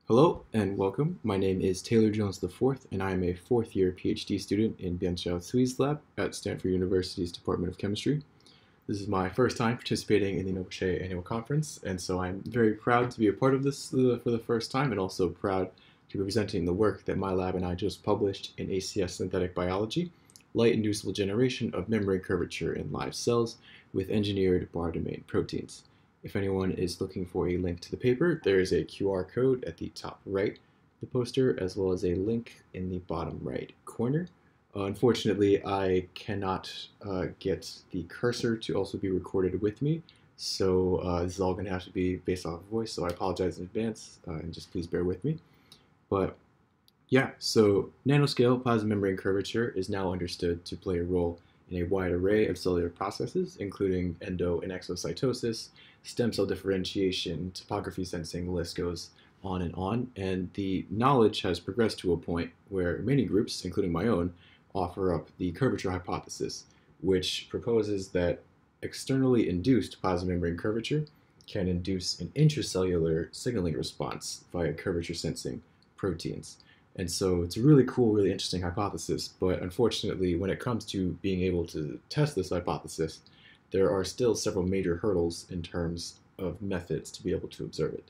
Hello and welcome. My name is Taylor Jones IV, and I am a fourth year PhD student in Bianxiao Cui's lab at Stanford University's Department of Chemistry. This is my first time participating in the Noche Annual Conference, and so I'm very proud to be a part of this for the first time, and also proud to be presenting the work that my lab and I just published in ACS Synthetic Biology, Light-Inducible Generation of Membrane Curvature in Live Cells with Engineered Bar Domain Proteins. If anyone is looking for a link to the paper, there is a QR code at the top right of the poster, as well as a link in the bottom right corner. Unfortunately, I cannot get the cursor to also be recorded with me, so this is all going to have to be based off of voice, so I apologize in advance, and just please bear with me. But yeah, so nanoscale plasma membrane curvature is now understood to play a role in a wide array of cellular processes, including endo and exocytosis, stem cell differentiation, topography sensing, the list goes on and on. And the knowledge has progressed to a point where many groups, including my own, offer up the curvature hypothesis, which proposes that externally induced plasma membrane curvature can induce an intracellular signaling response via curvature sensing proteins. And so it's a really cool, really interesting hypothesis, but unfortunately, when it comes to being able to test this hypothesis, there are still several major hurdles in terms of methods to be able to observe it.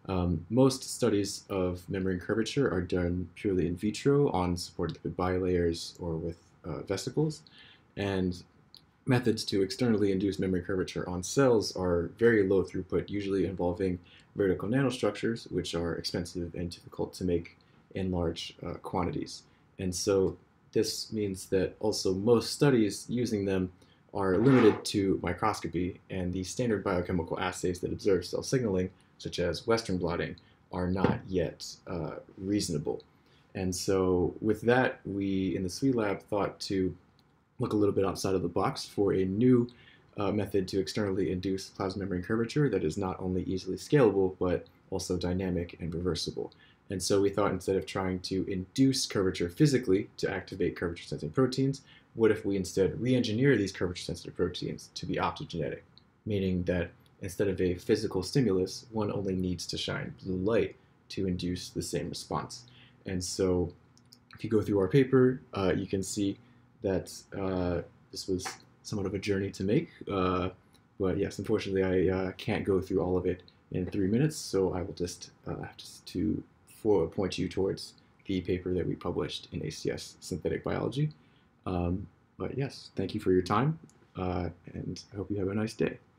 Most studies of membrane curvature are done purely in vitro on supported lipid bilayers or with vesicles, and methods to externally induce membrane curvature on cells are very low throughput, usually involving vertical nanostructures, which are expensive and difficult to make in large quantities. And so this means that also most studies using them are limited to microscopy, and the standard biochemical assays that observe cell signaling, such as Western blotting, are not yet reasonable. And so with that, we in the Cui lab thought to look a little bit outside of the box for a new method to externally induce plasma membrane curvature that is not only easily scalable, but also dynamic and reversible. And so we thought, instead of trying to induce curvature physically to activate curvature sensing proteins, what if we instead re-engineer these curvature sensitive proteins to be optogenetic, meaning that instead of a physical stimulus, one only needs to shine blue light to induce the same response. And so if you go through our paper, you can see that this was somewhat of a journey to make. But yes, unfortunately, I can't go through all of it in 3 minutes, so I will just have to point you towards the paper that we published in ACS Synthetic Biology. But yes, thank you for your time, and I hope you have a nice day.